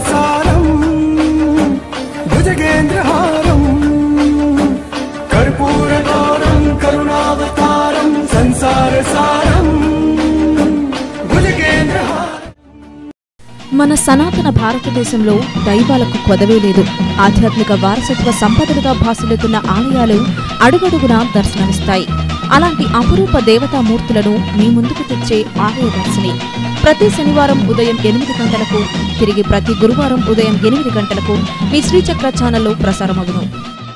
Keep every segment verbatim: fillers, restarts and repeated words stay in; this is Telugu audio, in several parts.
సారం భుజగేంద్రహారం కర్పూరగౌరం కరుణావతారం సంసార సారం భుజగేంద్రహారం. మన సనాతన భారతదేశంలో దైవాలకు కొదవే లేదు. ఆధ్యాత్మిక వారసత్వ సంపదలుగా భాసిల్లుతున్న ఆలయాలు అడుగడుగునా దర్శనమిస్తాయి. అలాంటి అపురూప దేవతామూర్తులను మీ ముందుకు తెచ్చే ఆలయ దర్శిని ప్రతి శనివారం ఉదయం ఎనిమిది గంటలకు, తిరిగి ప్రతి గురువారం ఉదయం ఎనిమిది గంటలకు మీ శ్రీచక్ర ఛానల్లో ప్రసారమగును.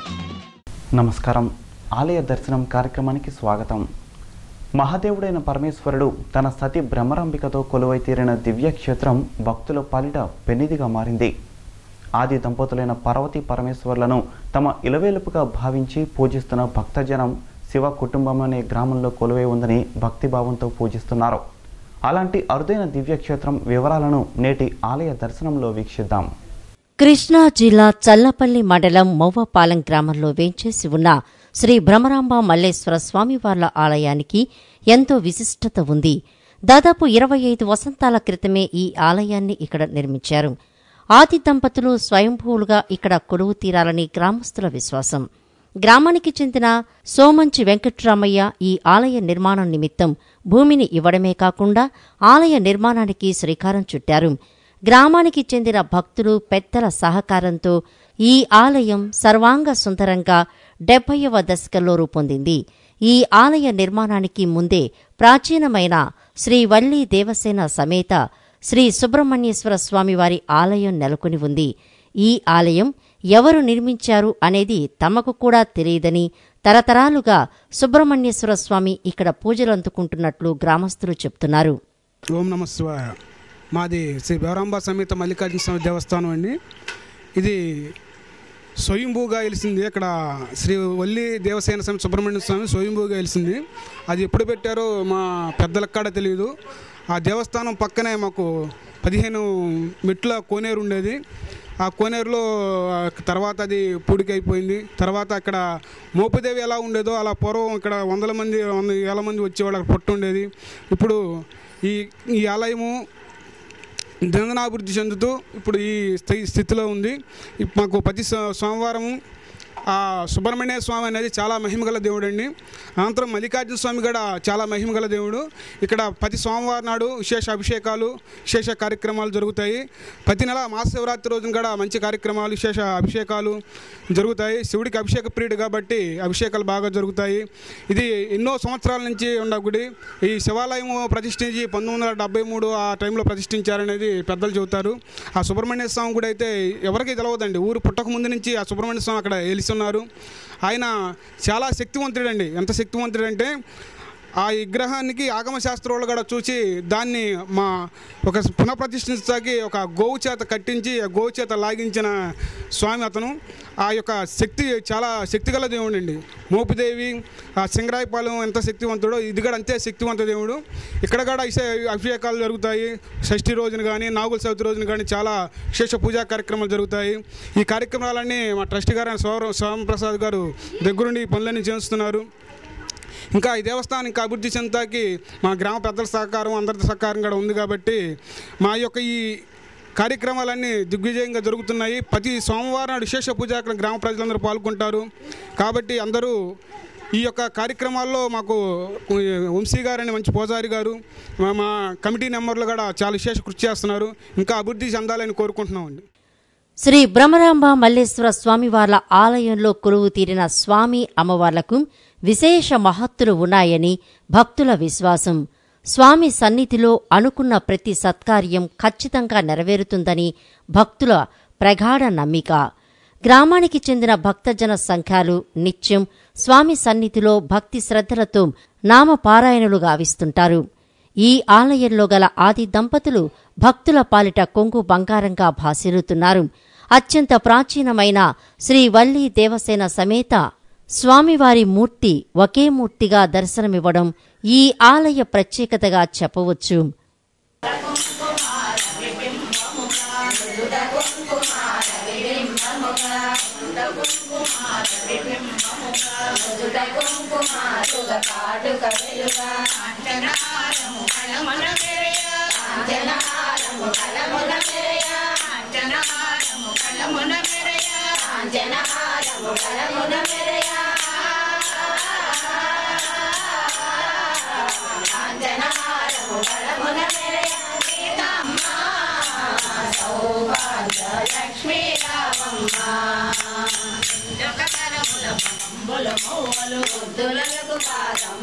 నమస్కారం. ఆలయ దర్శనం కార్యక్రమానికి స్వాగతం. మహాదేవుడైన పరమేశ్వరుడు తన సతి బ్రహ్మరాంబికతో కొలువై తీరిన దివ్యక్షేత్రం భక్తుల పాలిట పెన్నిదిగా మారింది. ఆది దంపతులైన పార్వతీ పరమేశ్వరులను తమ ఇలవేలుపుగా భావించి పూజిస్తున్న భక్తజనం శివ కుటుంబం అనే గ్రామంలో కొలువై ఉందని భక్తిభావంతో పూజిస్తున్నారు. అలాంటి అరుదైన దివ్యక్షేత్రం వివరాలను నేటి ఆలయ దర్శనంలో వీక్షిద్దాం. కృష్ణా జిల్లా చల్లపల్లి మండలం మౌవపాలెం గ్రామంలో వేంచేసి ఉన్న శ్రీ భ్రమరాంబ మల్లేశ్వర స్వామివార్ల ఆలయానికి ఎంతో విశిష్టత ఉంది. దాదాపు ఇరవై ఐదు వసంతాల క్రితమే ఈ ఆలయాన్ని ఇక్కడ నిర్మించారు. ఆది దంపతులు స్వయంభూలుగా ఇక్కడ కొలువు తీరాలని గ్రామస్తుల విశ్వాసం. గ్రామానికి చెందిన సోమంచి వెంకట్రామయ్య ఈ ఆలయ నిర్మాణం నిమిత్తం భూమిని ఇవ్వడమే కాకుండా ఆలయ నిర్మాణానికి శ్రీకారం చుట్టారు. గ్రామానికి చెందిన భక్తులు పెద్దల సహకారంతో ఈ ఆలయం సర్వాంగ సుందరంగా డెబ్బైవ దశకంలో రూపొందింది. ఈ ఆలయ నిర్మాణానికి ముందే ప్రాచీనమైన శ్రీ వల్లీ దేవసేన సమేత శ్రీ సుబ్రహ్మణ్యేశ్వర స్వామివారి ఆలయం నెలకొని ఉంది. ఈ ఆలయం ఎవరు నిర్మించారు అనేది తమకు కూడా తెలియదని, తరతరాలుగా సుబ్రహ్మణ్యేశ్వర స్వామి ఇక్కడ పూజలందుకుంటున్నట్లు గ్రామస్తులు చెప్తున్నారు. ఓం నమ శివాయ. మాది శ్రీ భ్రమరాంబ సమేత మల్లికార్జున స్వామి దేవస్థానం అండి. ఇది స్వయంభూగా వెలిసింది. ఇక్కడ శ్రీ వల్లి దేవసేన స్వామి సుబ్రహ్మణ్య స్వామి స్వయంభూగా వెలిసింది. అది ఎప్పుడు పెట్టారో మా పెద్దలకు కూడా తెలియదు. ఆ దేవస్థానం పక్కనే మాకు పదిహేను మెట్ల కోనేరు ఉండేది. ఆ కోనేరులో తర్వాత అది పూడికైపోయింది. తర్వాత అక్కడ మోపుదేవి ఎలా ఉండేదో అలా పూర్వం ఇక్కడ వందల మంది వంద వేల మంది వచ్చేవాళ్ళు అక్కడ పొట్టు ఉండేది. ఇప్పుడు ఈ ఈ ఆలయము దినదినాభివృద్ధి చెందుతూ ఇప్పుడు ఈ స్థితిలో ఉంది. మాకు ప్రతి సోమవారము ఆ సుబ్రహ్మణ్య స్వామి అనేది చాలా మహిమగల దేవుడు అండి. అనంతరం మల్లికార్జున స్వామి కూడా చాలా మహిమగల దేవుడు. ఇక్కడ ప్రతి సోమవారం నాడు విశేష అభిషేకాలు, విశేష కార్యక్రమాలు జరుగుతాయి. ప్రతి నెల మహాశివరాత్రి రోజున కూడా మంచి కార్యక్రమాలు, విశేష అభిషేకాలు జరుగుతాయి. శివుడికి అభిషేక ప్రియుడు కాబట్టి అభిషేకాలు బాగా జరుగుతాయి. ఇది ఎన్నో సంవత్సరాల నుంచి ఉన్న గుడి. ఈ శివాలయం ప్రతిష్ఠించి పంతొమ్మిది వందల డెబ్బై మూడు ఆ టైంలో ప్రతిష్ఠించారనేది పెద్దలు చెబుతారు. ఆ సుబ్రహ్మణ్య స్వామి గుడి అయితే ఎవరికీ తెలవదండి. ఊరు పుట్టక ముందు నుంచి ఆ సుబ్రహ్మణ్య స్వామి అక్కడ వెలిసి ఉన్నారు. ఆయన చాలా శక్తివంతుడండి. ఎంత శక్తివంతుడంటే ఆ విగ్రహానికి ఆగమశాస్త్రాలు కూడా చూసి దాన్ని మా ఒక పునఃప్రతిష్ఠించడానికి ఒక గోవు చేత కట్టించి ఆ గోవు చేత లాగించిన స్వామి అతను. ఆ యొక్క శక్తి చాలా శక్తిగల దేవుడు అండి. మోపుదేవి ఆ సింగరాయపాలెం ఎంత శక్తివంతుడో ఇది కూడా అంతే శక్తివంత దేవుడు. ఇక్కడ కూడా అభిషేకాలు జరుగుతాయి. షష్ఠి రోజున కానీ నాగుల చవితి రోజున కానీ చాలా విశేష పూజా కార్యక్రమాలు జరుగుతాయి. ఈ కార్యక్రమాలన్నీ మా ట్రస్టీ గారు సోమ సోమప్రసాద్ గారు దగ్గరుండి ఈ పనులన్నీ చేస్తున్నారు. ఇంకా ఈ దేవస్థానం ఇంకా అభివృద్ధి చెందడానికి మా గ్రామ పెద్దల సహకారం, అందరి సహకారం కూడా ఉంది కాబట్టి మా యొక్క ఈ కార్యక్రమాలన్నీ దిగ్విజయంగా జరుగుతున్నాయి. ప్రతి సోమవారం నాడు విశేష పూజా గ్రామ ప్రజలందరూ పాల్గొంటారు. కాబట్టి అందరూ ఈ యొక్క కార్యక్రమాల్లో మాకు వంశీ గారు అనే మంచి పూజారి గారు, మా కమిటీ మెంబర్లు కూడా చాలా విశేష కృషి చేస్తున్నారు. ఇంకా అభివృద్ధి చెందాలని కోరుకుంటున్నామండి. శ్రీ భ్రమరాంబ మల్లేశ్వర స్వామివార్ల ఆలయంలో కొలువు తీరిన స్వామి అమ్మవార్లకు విశేష మహత్తులు ఉన్నాయని భక్తుల విశ్వాసం. స్వామి సన్నిధిలో అనుకున్న ప్రతి సత్కార్యం ఖచ్చితంగా నెరవేరుతుందని భక్తుల ప్రగాఢ నమ్మిక. గ్రామానికి చెందిన భక్తజన సంఘాలు నిత్యం స్వామి సన్నిధిలో భక్తి శ్రద్ధలతో నామపారాయణలు గావిస్తుంటారు. ఈ ఆలయంలో గల ఆది దంపతులు భక్తుల పాలిట కొంగు బంగారంగా భాసిల్లుతున్నారు. అత్యంత ప్రాచీనమైన శ్రీ వల్లీ దేవసేన సమేత స్వామివారి మూర్తి ఒకే మూర్తిగా దర్శనమివ్వడం ఈ ఆలయ ప్రత్యేకతగా చెప్పవచ్చు. అంజనారము కలమున మెరయ అంజనా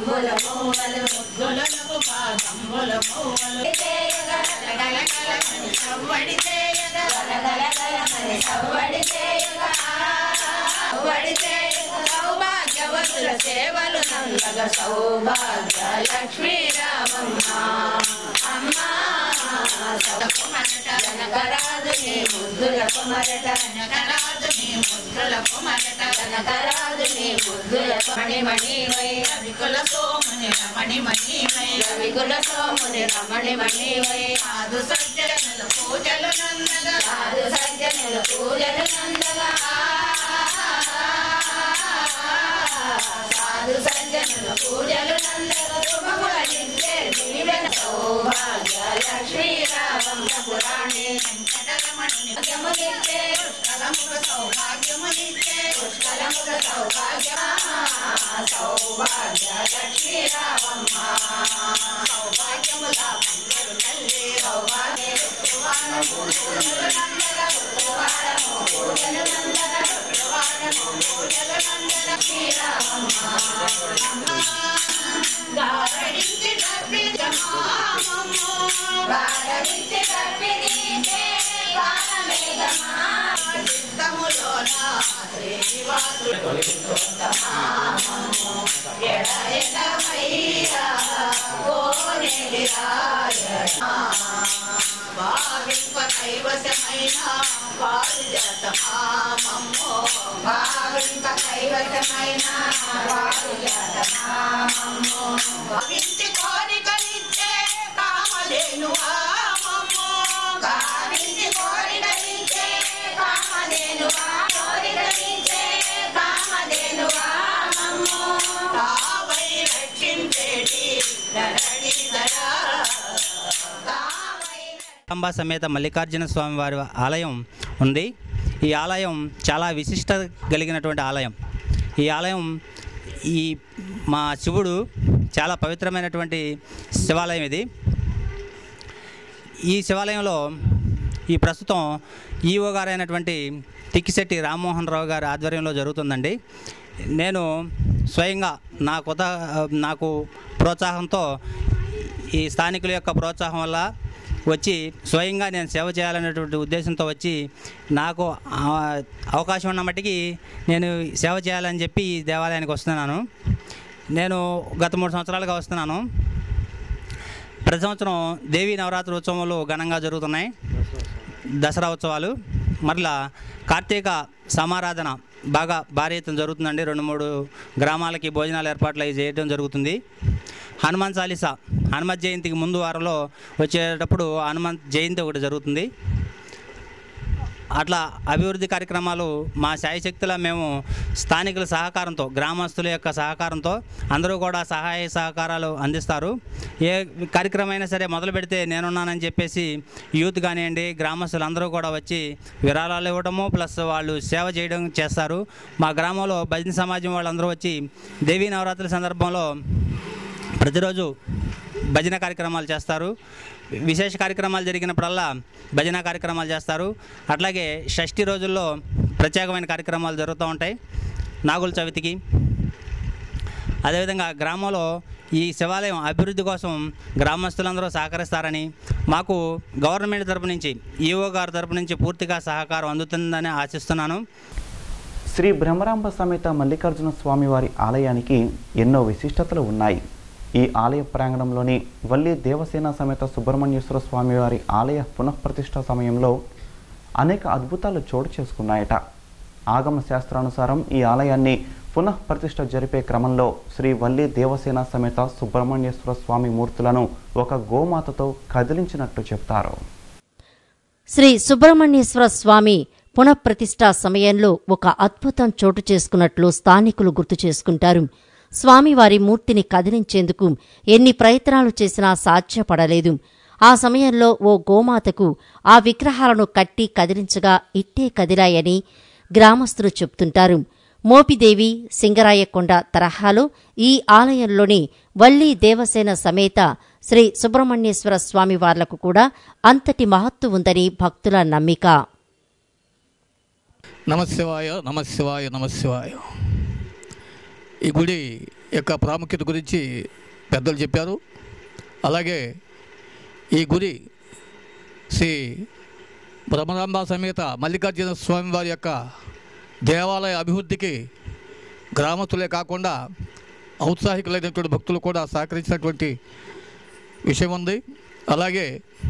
సౌభాగ్యవతుల సేవలు నందగ సౌభాగ్య లక్ష్మీ రామమ్మ అమ్మ జనకరాజు నీ ముద్దులకు మరట జనకరాజు నీ ముద్దులకు మరట జనకరాజు నీ ముద్దులకు మణి మణి వై రవికుల సోముని రమణి మణి వై రవికుల సోముని రమణి మణి వై సాధు సజ్జనుల పూజలు నందగ సాధు సజ్జనుల పూజలు నందగ సాధు సజ్జనుల పూజలు నందగ శుభఫలించే దీవెన సౌభాగ్య లక్ష్మీ రామమ్మ పురాణే వెంకటరమణుని భాగ్యమునిచ్చే పుష్కలముగ సౌభాగ్యమునిచ్చే పుష్కలముగ సౌభాగ్య సౌభాగ్య లక్ష్మీ రామమ్మ సౌభాగ్యముల పందరు తల్లి సౌభాగ్య శుక్రవారము పూజలు నందగ శుక్రవారము పూజలు నందగ శుక్రవారము పూజలు నందగ శ్రీరామమ్మ గారడించి తప్పిదమామమ్మ గారడించి తప్పిదీచే గానమేఘమా చిత్తములోన శ్రీనివాసుడమామమ్మ ఎడ ఎడమయ్యా కోనేలి రాయణ భావింప కైవశమైన పారిజాతమామమ్మో భావింప కైవశమైన పారిజాతమామమ్మో భావించి కోరికలిచ్చే కామధేను ఆమమ్మో భావించి కోరికలిచ్చే కామధేను కోరికలిచ్చే కామధేను ఆమమ్మో తావై రక్షించేటి ధరణి ధరా అంబా సమేత మల్లికార్జున స్వామి వారి ఆలయం ఉంది. ఈ ఆలయం చాలా విశిష్టత కలిగినటువంటి ఆలయం. ఈ ఆలయం ఈ మా శివుడు చాలా పవిత్రమైనటువంటి శివాలయం ఇది. ఈ శివాలయంలో ఈ ప్రస్తుతం ఈఓ గారైనటువంటి తిక్కిశెట్టి రామ్మోహన్ రావు గారి ఆధ్వర్యంలో జరుగుతుందండి. నేను స్వయంగా నా కొత్త నాకు ప్రోత్సాహంతో ఈ స్థానికుల యొక్క ప్రోత్సాహం వల్ల వచ్చి స్వయంగా నేను సేవ చేయాలనేటువంటి ఉద్దేశంతో వచ్చి నాకు అవకాశం ఉన్న మట్టికి నేను సేవ చేయాలని చెప్పి ఈ దేవాలయానికి వస్తున్నాను. నేను గత మూడు సంవత్సరాలుగా వస్తున్నాను. ప్రతి సంవత్సరం దేవీ నవరాత్రి ఉత్సవాలు ఘనంగా జరుగుతున్నాయి, దసరా ఉత్సవాలు. మరలా కార్తీక సమారాధన బాగా భారీ ఎత్తున జరుగుతుందండి. రెండు మూడు గ్రామాలకి భోజనాలు ఏర్పాట్లు అవి చేయడం జరుగుతుంది. హనుమాన్ చాలీసా హనుమత్ జయంతికి ముందు వారంలో వచ్చేటప్పుడు హనుమాన్ జయంతి ఒకటి జరుగుతుంది. అట్లా అభివృద్ధి కార్యక్రమాలు మా శాయశక్తులా మేము స్థానికుల సహకారంతో, గ్రామస్తుల యొక్క సహకారంతో అందరూ కూడా సహాయ సహకారాలు అందిస్తారు. ఏ కార్యక్రమం అయినా సరే మొదలు పెడితే నేనున్నానని చెప్పేసి యూత్ కానివ్వండి, గ్రామస్తులు అందరూ కూడా వచ్చి విరాళాలు ఇవ్వడము ప్లస్ వాళ్ళు సేవ చేయడం చేస్తారు. మా గ్రామంలో భజన సమాజం వాళ్ళందరూ వచ్చి దేవీ నవరాత్రుల సందర్భంలో ప్రతిరోజు భజన కార్యక్రమాలు చేస్తారు. విశేష కార్యక్రమాలు జరిగినప్పుడల్లా భజన కార్యక్రమాలు చేస్తారు. అట్లాగే షష్ఠి రోజుల్లో ప్రత్యేకమైన కార్యక్రమాలు జరుగుతూ ఉంటాయి. నాగుల చవితికి అదేవిధంగా గ్రామంలో ఈ శివాలయం అభివృద్ధి కోసం గ్రామస్తులందరూ సహకరిస్తారని, మాకు గవర్నమెంట్ తరపు నుంచి ఈఓ గారి తరపు నుంచి పూర్తిగా సహకారం అందుతుందని ఆశిస్తున్నాను. శ్రీ బ్రహ్మరాంబ సమేత మల్లికార్జున స్వామివారి ఆలయానికి ఎన్నో విశిష్టతలు ఉన్నాయి. ఈ ఆలయ ప్రాంగణంలోని వల్లి దేవసేన సమేత సుబ్రహ్మణ్యేశ్వర స్వామివారి ఆలయ పునఃప్రతిష్ఠ సమయంలో అనేక అద్భుతాలు చోటు చేసుకున్నాయట. ఆగమ శాస్త్రానుసారం ఈ ఆలయాన్ని పునఃప్రతిష్ఠ జరిపే క్రమంలో శ్రీ వల్లి దేవసేన సమేత సుబ్రహ్మణ్యేశ్వర స్వామి మూర్తులను ఒక గోమాతతో కదిలించినట్టు చెప్తారు. శ్రీ సుబ్రహ్మణ్యేశ్వర స్వామి పునఃప్రతిష్ఠ సమయంలో ఒక అద్భుతం చోటు చేసుకున్నట్లు స్థానికులు గుర్తు చేసుకుంటారు. స్వామివారి మూర్తిని కదిలించేందుకు ఎన్ని ప్రయత్నాలు చేసినా సాధ్యపడలేదు. ఆ సమయంలో ఓ గోమాతకు ఆ విగ్రహాలను కట్టి కదిలించగా ఇట్టే కదిలాయని గ్రామస్తులు చెప్తుంటారు. మోపిదేవి సింగరాయకొండ తరహాలో ఈ ఆలయంలోని వల్లి దేవసేన సమేత శ్రీ సుబ్రహ్మణ్యేశ్వర స్వామివార్లకు కూడా అంతటి మహత్తు ఉందని భక్తుల నమ్మిక. నమశివాయ నమశివాయ నమశివాయ. ఈ గుడి యొక్క ప్రాముఖ్యత గురించి పెద్దలు చెప్పారు. అలాగే ఈ గుడి శ్రీ భ్రమరాంబ సమేత మల్లికార్జున స్వామి వారి యొక్క దేవాలయ అభివృద్ధికి గ్రామస్తులే కాకుండా ఔత్సాహికులైనటువంటి భక్తులు కూడా సహకరించినటువంటి విషయం ఉంది. అలాగే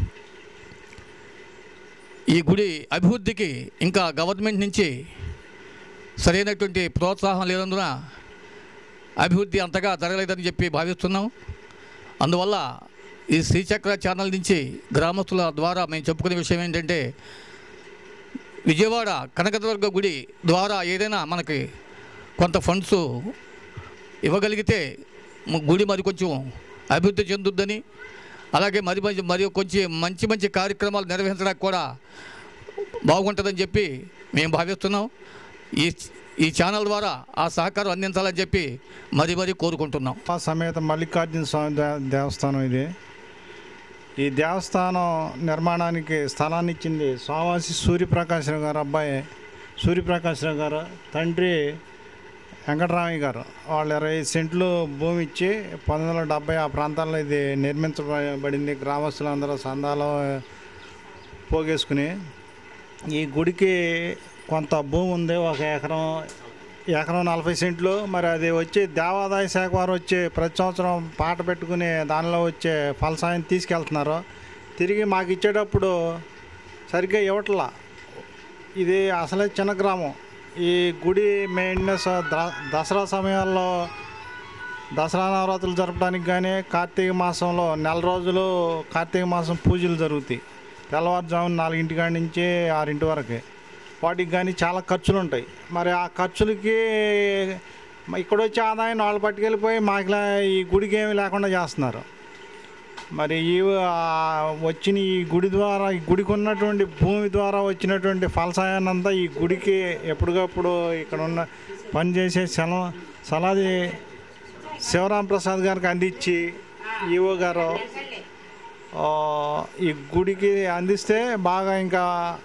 ఈ గుడి అభివృద్ధికి ఇంకా గవర్నమెంట్ నుంచి సరైనటువంటి ప్రోత్సాహం లేనందున అభివృద్ధి అంతగా జరగలేదని చెప్పి భావిస్తున్నాం. అందువల్ల ఈ శ్రీచక్ర ఛానల్ నుంచి గ్రామస్తుల ద్వారా మేము చెప్పుకునే విషయం ఏంటంటే, విజయవాడ కనకదుర్గ గుడి ద్వారా ఏదైనా మనకి కొంత ఫండ్స్ ఇవ్వగలిగితే గుడి మరి కొంచెం అభివృద్ధి చెందుద్దని, అలాగే మరి మంచి మరియు కొంచెం మంచి మంచి కార్యక్రమాలు నిర్వహించడానికి కూడా బాగుంటుందని చెప్పి మేము భావిస్తున్నాం. ఈ ఈ ఛానల్ ద్వారా ఆ సహకారం అందించాలని చెప్పి మరీ మరీ కోరుకుంటున్నాం. సమేత మల్లికార్జున స్వామి దేవస్థానం ఇది. ఈ దేవస్థానం నిర్మాణానికి స్థలాన్ని ఇచ్చింది స్వామివాసి సూర్యప్రకాశరావు గారు అబ్బాయి సూర్యప్రకాశరావు గారు, తండ్రి వెంకటరామయ్య గారు. వాళ్ళు ఇరవై సెంట్లు భూమి ఇచ్చి పంతొమ్మిది వందల డెబ్బై ఆ ప్రాంతాల్లో ఇది నిర్మించబడింది. గ్రామస్తులందరూ సందాలు పోగేసుకుని ఈ గుడికి కొంత భూమి ఉంది, ఒక ఎకరం ఎకరం నలభై సెంట్లు. మరి అది వచ్చి దేవాదాయ శాఖ వారు వచ్చి ప్రతి సంవత్సరం పాట పెట్టుకుని దానిలో వచ్చే ఫలసాయం తీసుకెళ్తున్నారు. తిరిగి మాకు ఇచ్చేటప్పుడు సరిగ్గా ఇవ్వట్లా. ఇది అసలే చిన్న గ్రామం. ఈ గుడి మెయింటెనెన్స్ దసరా సమయాల్లో దసరా నవరాత్రులు జరపడానికి కానీ కార్తీక మాసంలో నెల రోజులు కార్తీక మాసం పూజలు జరుగుతాయి. తెల్లవారుజామున నాలుగింటి కాడి నుంచి ఆరింటి వరకు. వాటికి కానీ చాలా ఖర్చులు ఉంటాయి. మరి ఆ ఖర్చులకి ఇక్కడ వచ్చే ఆదాయం వాళ్ళు పట్టుకెళ్ళిపోయి మాకు ఈ గుడికి ఏమీ లేకుండా చేస్తున్నారు. మరి ఈ వచ్చిన ఈ గుడి ద్వారా ఈ గుడికి ఉన్నటువంటి భూమి ద్వారా వచ్చినటువంటి ఫలసాయాన్ని అంతా ఈ గుడికి ఎప్పటికప్పుడు ఇక్కడ ఉన్న పనిచేసే సెల సలాది శివరాం ప్రసాద్ గారికి అందించి ఈవో గారు ఈ గుడికి అందిస్తే బాగా ఇంకా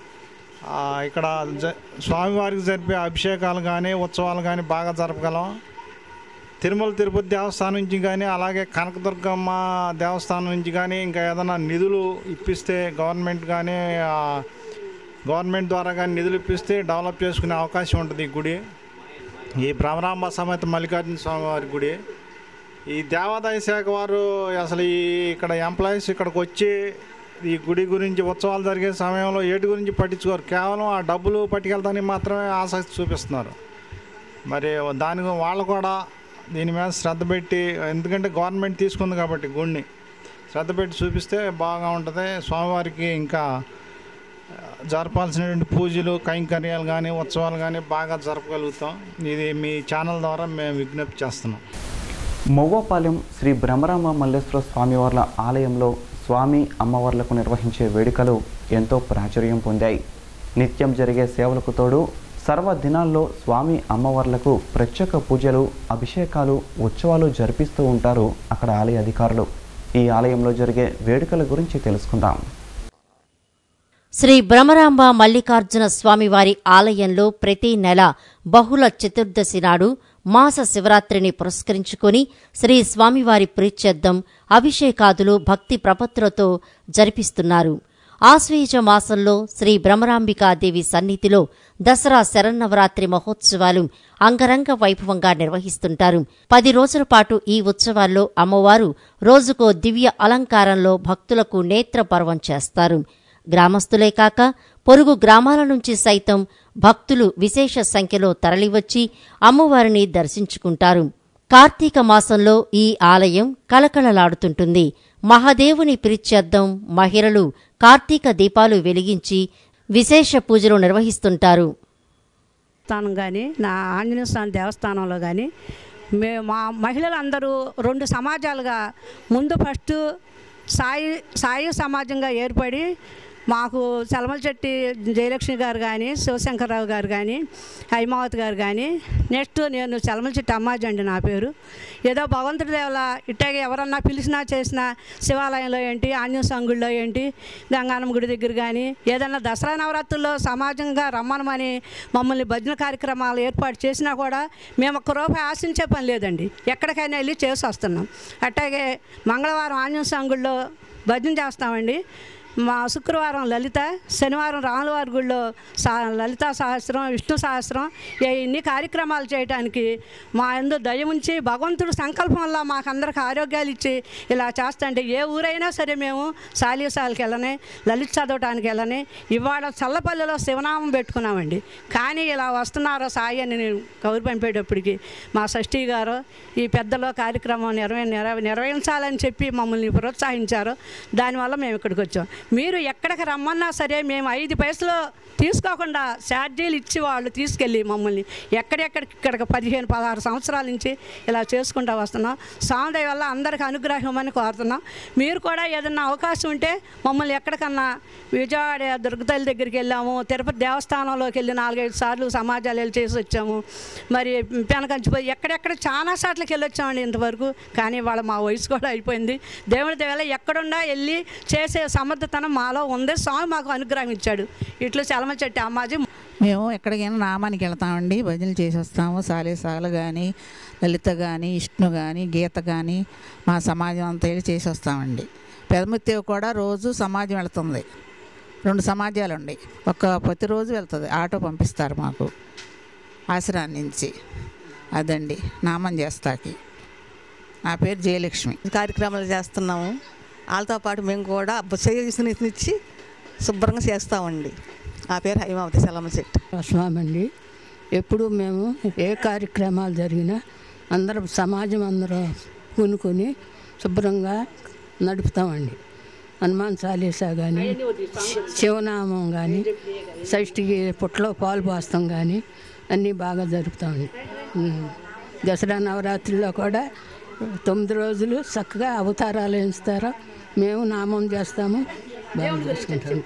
ఇక్కడ జ స్వామివారికి జరిపే అభిషేకాలు కానీ ఉత్సవాలు కానీ బాగా జరపగలం. తిరుమల తిరుపతి దేవస్థానం నుంచి కానీ అలాగే కనకదుర్గమ్మ దేవస్థానం నుంచి కానీ ఇంకా ఏదైనా నిధులు ఇప్పిస్తే గవర్నమెంట్ కానీ గవర్నమెంట్ ద్వారా కానీ నిధులు ఇప్పిస్తే డెవలప్ చేసుకునే అవకాశం ఉంటుంది ఈ గుడి. ఈ భ్రమరాంబ సమేత మల్లికార్జున స్వామి వారి గుడి. ఈ దేవాదాయ శాఖ వారు అసలు ఈ ఇక్కడ ఎంప్లాయీస్ ఇక్కడికి వచ్చి ఈ గుడి గురించి ఉత్సవాలు జరిగే సమయంలో ఏటి గురించి పట్టించుకోరు. కేవలం ఆ డబ్బులు పట్టుకెళ్తానికి మాత్రమే ఆసక్తి చూపిస్తున్నారు. మరి దాని వాళ్ళు కూడా దీని మీద శ్రద్ధ పెట్టి, ఎందుకంటే గవర్నమెంట్ తీసుకుంది కాబట్టి గుడిని శ్రద్ధ పెట్టి చూపిస్తే బాగా ఉంటుంది. స్వామివారికి ఇంకా జరపాల్సినటువంటి పూజలు కైంకర్యాలు కానీ ఉత్సవాలు కానీ బాగా జరపగలుగుతాం. ఇది మీ ఛానల్ ద్వారా మేము విజ్ఞప్తి చేస్తున్నాం. మొవ్వపాలెం శ్రీ భ్రమరాంబ మల్లేశ్వర స్వామివార్ల ఆలయంలో స్వామి అమ్మవార్లకు నిర్వహించే వేడుకలు ఎంతో ప్రాచుర్యం పొందాయి. నిత్యం జరిగే సేవలకు తోడు సర్వ దినాల్లో స్వామి అమ్మవార్లకు ప్రత్యేక పూజలు, అభిషేకాలు, ఉత్సవాలు జరిపిస్తూ ఉంటారు అక్కడ ఆలయ అధికారులు. ఈ ఆలయంలో జరిగే వేడుకల గురించి తెలుసుకుందాం. శ్రీ భ్రమరాంబ మల్లికార్జున స్వామివారి ఆలయంలో ప్రతి నెల బహుళ చతుర్దశి నాడు మాస శివరాత్రిని పురస్కరించుకుని శ్రీ స్వామివారి ప్రీత్యర్థం అభిషేకాదులు భక్తి ప్రపత్తులతో జరిపిస్తున్నారు. ఆశ్వయుజ మాసంలో శ్రీ భ్రమరాంబికాదేవి సన్నిధిలో దసరా శరన్నవరాత్రి మహోత్సవాలు అంగరంగ వైభవంగా నిర్వహిస్తుంటారు. పది రోజుల పాటు ఈ ఉత్సవాల్లో అమ్మవారు రోజుకో దివ్య అలంకారంలో భక్తులకు నేత్రపర్వం చేస్తారు. గ్రామస్తులే కాక పొరుగు గ్రామాల నుంచి సైతం భక్తులు విశేష సంఖ్యలో తరలివచ్చి అమ్మవారిని దర్శించుకుంటారు. కార్తీక మాసంలో ఈ ఆలయం కళకళలాడుతుంటుంది. మహాదేవుని ప్రీత్యర్థం మహిళలు కార్తీక దీపాలు వెలిగించి విశేష పూజలు నిర్వహిస్తుంటారు. స్థానం కానీ నా ఆంజనేయ స్వామి దేవస్థానంలో కానీ మే మా మహిళలందరూ రెండు సమాజాలుగా ముందు ఫస్ట్ సాయి సాయి సమాజంగా ఏర్పడి మాకు చలమలచెట్టి జయలక్ష్మి గారు కానీ శివశంకర్రావు గారు కానీ హైమావతి గారు కానీ నెక్స్ట్ నేను చలమలచెట్టి అమ్మాజీ అండి నా పేరు. ఏదో భగవంతుడి దేవల ఇట్టాగే ఎవరన్నా పిలిచినా చేసినా శివాలయంలో ఏంటి ఆంజనేయ సంగుడిలో ఏంటి గంగానమ్మ గుడి దగ్గర కానీ ఏదన్నా దసరా నవరాత్రుల్లో సమాజంగా రమ్మనమని మమ్మల్ని భజన కార్యక్రమాలు ఏర్పాటు చేసినా కూడా మేము ఒక్క రూపాయి ఆశించే పని లేదండి, ఎక్కడికైనా వెళ్ళి చేసి వస్తున్నాం. అట్లాగే మంగళవారం ఆంజనేయ సంగుడిలో భజన చేస్తామండి. మా శుక్రవారం లలిత, శనివారం రాములవారి గుడిలో సా లలితా సహస్రం, విష్ణు సహస్రం, ఇన్ని కార్యక్రమాలు చేయడానికి మా ఎందు దయ ఉంచి భగవంతుడు సంకల్పం వల్ల మాకందరికి ఆరోగ్యాలు ఇచ్చి ఇలా చేస్తుంటే ఏ ఊరైనా సరే మేము సాలీసాలకి వెళ్ళని, లలిత చదవటానికి వెళ్ళని, ఇవాళ చల్లపల్లిలో శివనామం పెట్టుకున్నామండి. కానీ ఇలా వస్తున్నారో సాయి అని నేను కౌరు పంపేటప్పటికి మా షష్ఠీ గారు ఈ పెద్దలో కార్యక్రమం నిర్వహి నిర్వహించాలని చెప్పి మమ్మల్ని ప్రోత్సహించారు. దానివల్ల మేము ఇక్కడికి వచ్చాం. మీరు ఎక్కడికి రమ్మన్నా సరే మేము ఐదు పైసలు తీసుకోకుండా ఛార్జీలు ఇచ్చి వాళ్ళు తీసుకెళ్ళి మమ్మల్ని ఎక్కడెక్కడికి ఇక్కడికి పదిహేను పదహారు సంవత్సరాల నుంచి ఇలా చేసుకుంటూ వస్తున్నాం. స్వామి వల్ల అందరికీ అనుగ్రహం అని కోరుతున్నాం. మీరు కూడా ఏదన్నా అవకాశం ఉంటే మమ్మల్ని ఎక్కడికన్నా విజయవాడ దుర్గతల్లి దగ్గరికి వెళ్ళాము, తిరుపతి దేవస్థానంలోకి వెళ్ళి నాలుగైదు సార్లు సమాజాలు వెళ్ళి చేసి వచ్చాము. మరి పెనకంచిపోయి ఎక్కడెక్కడ చాలా సార్లకి వెళ్ళి వచ్చామండి ఇంతవరకు. కానీ వాళ్ళ మా వయసు కూడా అయిపోయింది. దేవుడి దేవాల ఎక్కడున్నా వెళ్ళి చేసే సమర్థతనం మాలో ఉంది. స్వామి మాకు అనుగ్రహం ఇచ్చాడు. ఇట్లు చలమలచెట్టి అమ్మాజీ. మేము ఎక్కడికైనా నామానికి వెళ్తామండి, భజనలు చేసి వస్తాము. సాలేసాలు కానీ, లలిత కానీ, విష్ణు కానీ, గీత కానీ మా సమాజం అంతా వెళ్ళి చేసి వస్తామండి. పెదముత్తేవి కూడా రోజు సమాజం వెళ్తుంది. రెండు సమాజాలు ఉండి ఒక ప్రతిరోజు వెళ్తుంది, ఆటో పంపిస్తారు మాకు ఆశ్రమం నుంచి. అదండి నామం చేస్తాకి. నా పేరు జయలక్ష్మి. కార్యక్రమాలు చేస్తున్నాము. వాళ్ళతో పాటు మేము కూడా చేసి శుభ్రంగా చేస్తామండి. నా పేరు హైమావతి చలమలచెట్టి స్వామి అండి. ఎప్పుడు మేము ఏ కార్యక్రమాలు జరిగినా అందరం సమాజం అందరూ పూనుకొని శుభ్రంగా నడుపుతామండి. హనుమాన్ చాలీసా కానీ, శివనామం కానీ, షష్ఠికి పుట్టలో పాలు పోస్తాం కానీ అన్నీ బాగా జరుపుతామండి. దసరా నవరాత్రుల్లో కూడా తొమ్మిది రోజులు చక్కగా అవతారాలు వేస్తారో మేము నామం చేస్తాము, బాగా చేసుకుంటాము.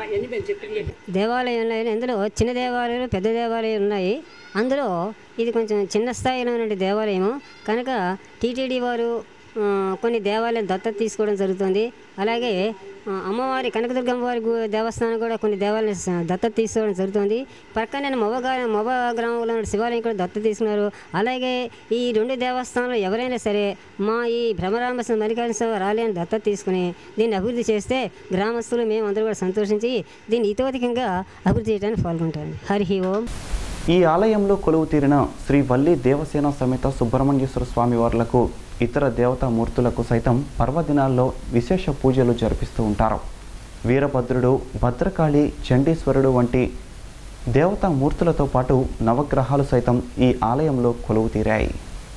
దేవాలయంలో ఇందులో చిన్న దేవాలయాలు, పెద్ద దేవాలయాలు ఉన్నాయి. అందులో ఇది కొంచెం చిన్న స్థాయిలో ఉన్న దేవాలయము కనుక టీటీడీ వారు కొన్ని దేవాలయం దత్తత తీసుకోవడం జరుగుతుంది. అలాగే అమ్మవారి కనకదుర్గమ్మ వారి దేవస్థానం కూడా కొన్ని దేవాలయం దత్తత తీసుకోవడం జరుగుతుంది. పక్కనే మొవ మొవ గ్రామంలో ఉన్న శివాలయం కూడా దత్తత తీసుకున్నారు. అలాగే ఈ రెండు దేవస్థానాలు ఎవరైనా సరే మా ఈ భ్రమరాంబ మల్లికార్జున స్వామి ఆలయాన్ని దత్తత తీసుకుని దీన్ని అభివృద్ధి చేస్తే గ్రామస్తులు మేము అందరూ కూడా సంతోషించి దీన్ని ఇతోధికంగా అభివృద్ధి చేయడానికి పాల్గొంటారు. హరి ఓం. ఈ ఆలయంలో కొలువు తీరిన శ్రీ వల్లి దేవసేన సమేత సుబ్రహ్మణ్యేశ్వర స్వామి వార్లకు ఇతర దేవతామూర్తులకు సైతం పర్వదినాల్లో విశేష పూజలు జరిపిస్తూ ఉంటారు. వీరభద్రుడు, భద్రకాళి, చండీశ్వరుడు వంటి దేవతామూర్తులతో పాటు నవగ్రహాలు సైతం ఈ ఆలయంలో కొలువు తీరాయి.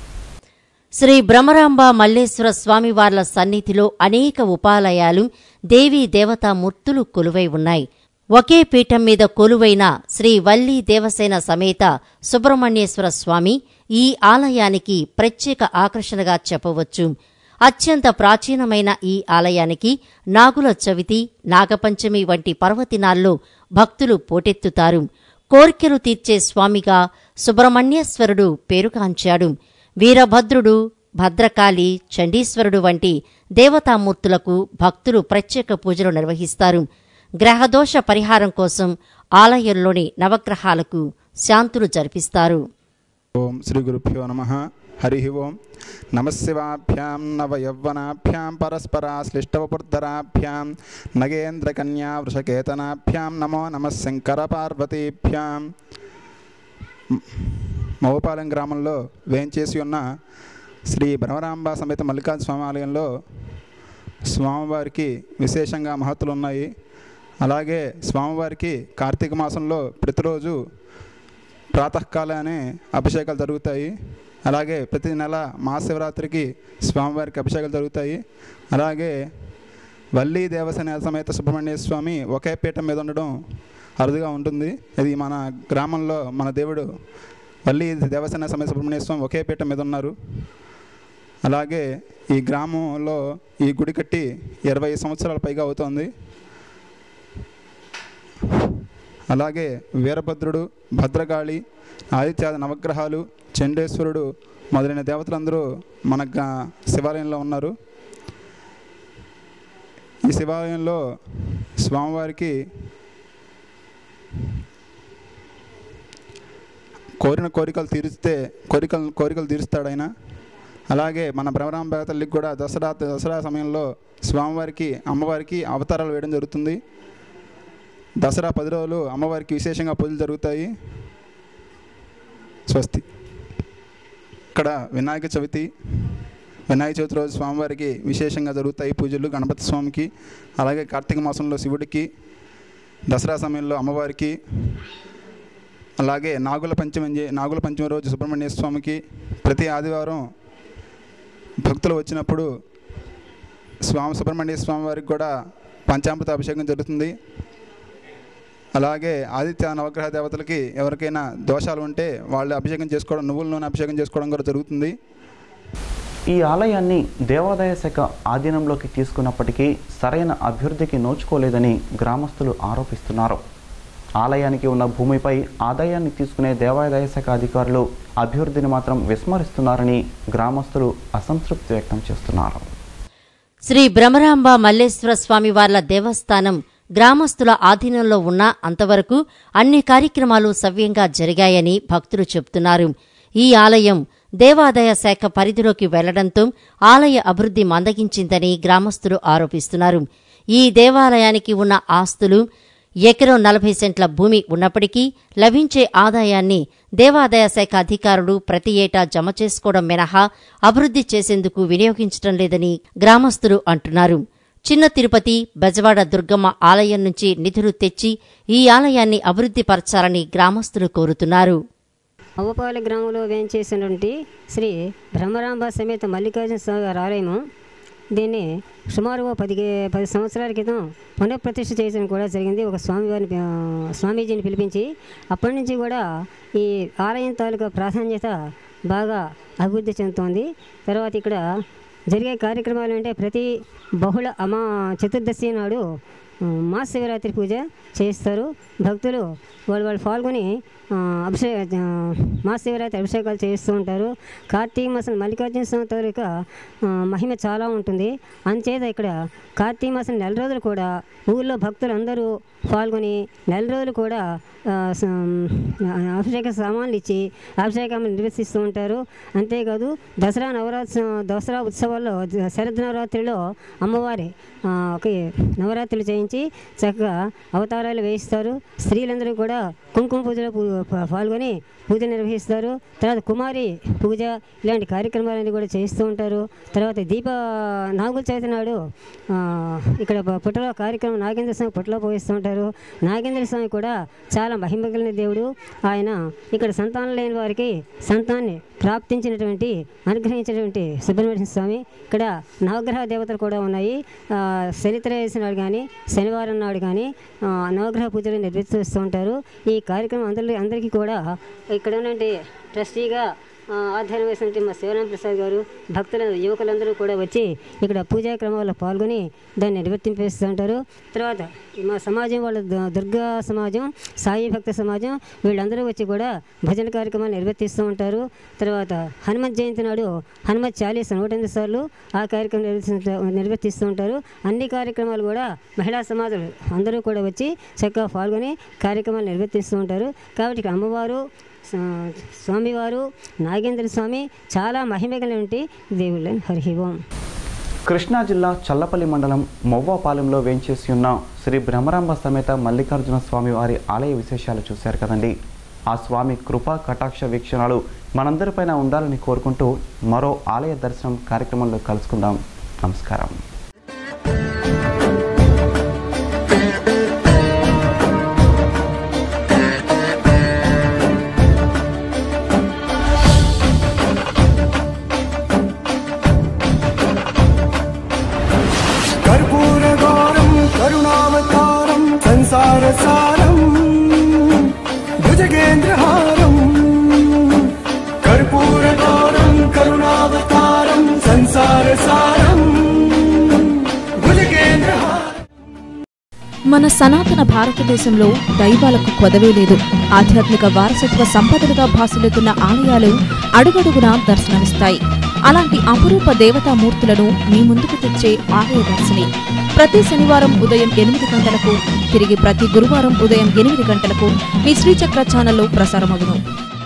శ్రీ భ్రమరాంబ మల్లేశ్వర స్వామివార్ల సన్నిధిలో అనేక ఉపాలయాలు, దేవీ దేవతామూర్తులు కొలువై ఉన్నాయి. ఒకే పీఠం మీద కొలువైన శ్రీ వల్లి దేవసేన సమేత సుబ్రహ్మణ్యేశ్వర స్వామి ఈ ఆలయానికి ప్రత్యేక ఆకర్షణగా చెప్పవచ్చు. అత్యంత ప్రాచీనమైన ఈ ఆలయానికి నాగుల చవితి, నాగపంచమి వంటి పర్వదినాల్లో భక్తులు పోటెత్తుతారు. కోర్కెలు తీర్చే స్వామిగా సుబ్రహ్మణ్యేశ్వరుడు పేరుగాంచాడు. వీరభద్రుడు, భద్రకాళి, చండీశ్వరుడు వంటి దేవతామూర్తులకు భక్తులు ప్రత్యేక పూజలు నిర్వహిస్తారు. గ్రహదోష పరిహారం కోసం ఆలయంలోని నవగ్రహాలకు శాంతులు జరిపిస్తారు. ఓం శ్రీ గురుభ్యో నమః. హరి ఓం. నమశివాభ్యాం నవయవ్వనాభ్యాం పరస్పరాశ్లిష్టవపుర్ధరాభ్యాం నగేంద్రకన్యా వృషకేతనాభ్యాం నమో నమః శంకర పార్వతీభ్యాం. మోపాలెం గ్రామంలో వేంచేసి ఉన్న శ్రీ భ్రమరాంబ సమేత మల్లికార్జున స్వామి ఆలయంలో స్వామివారికి విశేషంగా మహత్తులు ఉన్నాయి. అలాగే స్వామివారికి కార్తీక మాసంలో ప్రతిరోజు ప్రాతకాలానే అభిషేకాలు జరుగుతాయి. అలాగే ప్రతి నెల మహాశివరాత్రికి స్వామివారికి అభిషేకాలు జరుగుతాయి. అలాగే వల్లి దేవసేన సమేత సుబ్రహ్మణ్య స్వామి ఒకే పీఠం మీద ఉండడం అరుదుగా ఉంటుంది. ఇది మన గ్రామంలో మన దేవుడు వల్లి దేవసేన సమేత సుబ్రహ్మణ్య స్వామి ఒకే పీఠం మీద ఉన్నారు. అలాగే ఈ గ్రామంలో ఈ గుడి కట్టి ఇరవై సంవత్సరాల పైగా అవుతోంది. అలాగే వీరభద్రుడు, భద్రకాళి, ఆదిత్యాది నవగ్రహాలు, చండేశ్వరుడు మొదలైన దేవతలందరూ మన శివాలయంలో ఉన్నారు. ఈ శివాలయంలో స్వామివారికి కోరిన కోరికలు తీరిస్తే కోరికలు కోరికలు తీరుస్తాడు ఆయన. అలాగే మన భ్రమరాంబ తల్లికి కూడా దసరా దసరా సమయంలో స్వామివారికి అమ్మవారికి అవతారాలు వేయడం జరుగుతుంది. దసరా పది రోజులు అమ్మవారికి విశేషంగా పూజలు జరుగుతాయి. స్వస్తి. ఇక్కడ వినాయక చవితి వినాయక చవితి రోజు స్వామివారికి విశేషంగా జరుగుతాయి పూజలు. గణపతి స్వామికి, అలాగే కార్తీక మాసంలో శివుడికి, దసరా సమయంలో అమ్మవారికి, అలాగే నాగుల పంచమి నాగుల పంచమి రోజు సుబ్రహ్మణ్య స్వామికి, ప్రతి ఆదివారం భక్తులు వచ్చినప్పుడు స్వామి సుబ్రహ్మణ్య స్వామి వారికి కూడా పంచామృత అభిషేకం జరుగుతుంది. అలాగే ఆదిత్య నవగ్రహ దేవతలకి ఎవరికైనా దోషాలు ఉంటే వాళ్ళు అభిషేకం చేసుకోవడం, నువ్వుల నూనె అభిషేకం చేసుకోవడం కూడా జరుగుతుంది. ఈ ఆలయాన్ని దేవాదాయ శాఖ ఆధీనంలోకి తీసుకున్నప్పటికీ సరైన అభివృద్ధికి నోచుకోలేదని గ్రామస్తులు ఆరోపిస్తున్నారు. ఆలయానికి ఉన్న భూమిపై ఆదాయాన్ని తీసుకునే దేవాదాయ శాఖ అధికారులు అభివృద్ధిని మాత్రం విస్మరిస్తున్నారని గ్రామస్తులు అసంతృప్తి వ్యక్తం చేస్తున్నారు. శ్రీ భ్రమరాంబ మల్లేశ్వర స్వామి వార్ల దేవస్థానం గ్రామస్తుల ఆధీనంలో ఉన్న అంతవరకు అన్ని కార్యక్రమాలు సవ్యంగా జరిగాయని భక్తులు చెబుతున్నారు. ఈ ఆలయం దేవాదాయ శాఖ పరిధిలోకి వెళ్లడంతో ఆలయ అభివృద్ధి మందగించిందని గ్రామస్తులు ఆరోపిస్తున్నారు. ఈ దేవాలయానికి ఉన్న ఆస్తులు ఎకరం నలభై సెంట్ల భూమి ఉన్నప్పటికీ లభించే ఆదాయాన్ని దేవాదాయ శాఖ అధికారులు ప్రతి ఏటా జమ చేసుకోవడం మినహా అభివృద్ధి చేసేందుకు వినియోగించడం లేదని గ్రామస్తులు అంటున్నారు. చిన్న తిరుపతి, బెజవాడ దుర్గమ్మ ఆలయం నుంచి నిధులు తెచ్చి ఈ ఆలయాన్ని అభివృద్ధి పరచాలని గ్రామస్తులు కోరుతున్నారు. అవ్వపాలెం గ్రామంలో వేంచేసినటువంటి శ్రీ భ్రమరాంబ సమేత మల్లికార్జున స్వామి వారి ఆలయము, దీన్ని సుమారు పది పది సంవత్సరాల క్రితం పునఃప్రతిష్ఠ చేయడం కూడా జరిగింది. ఒక స్వామివారిని స్వామీజీని పిలిపించి అప్పటి నుంచి కూడా ఈ ఆలయం తాలూకా ప్రాధాన్యత బాగా అభివృద్ధి చెందుతోంది. తర్వాత ఇక్కడ జరిగే కార్యక్రమాలు అంటే ప్రతి బహుళ అమా చతుర్దశి నాడు మహాశివరాత్రి పూజ చేస్తారు. భక్తులు వాళ్ళు వాళ్ళు పాల్గొని అభిషేక మహాశివరాత్రి అభిషేకాలు చేస్తూ ఉంటారు. కార్తీక మాసం మల్లికార్జున స్వామి తాలూకా మహిమ చాలా ఉంటుంది. అంచేత ఇక్కడ కార్తీక మాసం నెల రోజులు కూడా ఊళ్ళో భక్తులు అందరూ పాల్గొని నెల రోజులు కూడా అభిషేక సామాన్లు ఇచ్చి అభిషేకాలు నిర్వహిస్తూ ఉంటారు. అంతేకాదు దసరా నవరాత్రి దసరా ఉత్సవాల్లో శరద్ నవరాత్రిలో అమ్మవారి ఒక నవరాత్రులు చేయించి చక్కగా అవతారాలు వేయిస్తారు. స్త్రీలందరూ కూడా కుంకుమ పూజలో పాల్గొని పూజ నిర్వహిస్తారు. తర్వాత కుమారి పూజ ఇలాంటి కార్యక్రమాలన్నీ కూడా చేస్తూ ఉంటారు. తర్వాత దీప నాగుల చవితి నాడు ఇక్కడ పుట్టలో కార్యక్రమం నాగేంద్ర స్వామి పుట్టలో పోయిస్తూ ఉంటారు. నాగేంద్ర స్వామి కూడా చాలా మహిమ కలిగిన దేవుడు. ఆయన ఇక్కడ సంతానం లేని వారికి సంతానాన్ని ప్రాప్తించినటువంటి అనుగ్రహించినటువంటి సుబ్రహ్మణ్య స్వామి. ఇక్కడ నవగ్రహ దేవతలు కూడా ఉన్నాయి. శనిత్రయోదశి నాడు కానీ శనివారం నాడు కానీ నవగ్రహ పూజలు నిర్వహిస్తూ ఉంటారు. ఈ కార్యక్రమం అందరి అందరికీ కూడా ఇక్కడ ఉన్నటువంటి ట్రస్టీగా ఆధ్వర్యం వేసినటువంటి మా శివరాం ప్రసాద్ గారు, భక్తుల యువకులందరూ కూడా వచ్చి ఇక్కడ పూజా క్రమాల్లో పాల్గొని దాన్ని నిర్వర్తింపేస్తూ ఉంటారు. తర్వాత మా సమాజం వాళ్ళ దుర్గా సమాజం, సాయి భక్త సమాజం వీళ్ళందరూ వచ్చి కూడా భజన కార్యక్రమాలు నిర్వర్తిస్తూ ఉంటారు. తర్వాత హనుమత్ జయంతి నాడు హనుమత్ చాలీస నూట ఎనిమిది సార్లు ఆ కార్యక్రమం నిర్వర్తిస్తూ ఉంటారు. అన్ని కార్యక్రమాలు కూడా మహిళా సమాజాలు అందరూ కూడా వచ్చి చక్కగా పాల్గొని కార్యక్రమాలు నిర్వర్తిస్తూ ఉంటారు. కాబట్టి ఇక్కడ అమ్మవారు, స్వామివారు, నాగేంద్ర స్వామి చాలా మహిమగలటువంటి దేవుళ్ళు. హరి ఓం. కృష్ణా జిల్లా చల్లపల్లి మండలం మొవ్వాపాలెంలో వేంచేసి ఉన్న శ్రీ భ్రమరాంబ సమేత మల్లికార్జున స్వామి వారి ఆలయ విశేషాలు చూశారు కదండి. ఆ స్వామి కృపా కటాక్ష వీక్షణాలు మనందరిపైన ఉండాలని కోరుకుంటూ మరో ఆలయ దర్శనం కార్యక్రమంలో కలుసుకుందాం. నమస్కారం. కరుణావతారం సంసారసారం భుజగేంద్రహారం కర్పూరగౌరం కరుణావతారం సంసారసారం భుజగేంద్రహారం. మన సనాతన భారతదేశంలో దైవాలకు కొదవే లేదు. ఆధ్యాత్మిక వారసత్వ సంపదలుగా భాసిల్లుతున్న ఆలయాలు అడుగడుగునా దర్శనమిస్తాయి. అలాంటి అపురూప దేవతామూర్తులను మీ ముందుకు తెచ్చే ఆలయ దర్శిని ప్రతి శనివారం ఉదయం ఎనిమిది గంటలకు, తిరిగి ప్రతి గురువారం ఉదయం ఎనిమిది గంటలకు మీ శ్రీచక్ర ఛానల్లో ప్రసారమగును.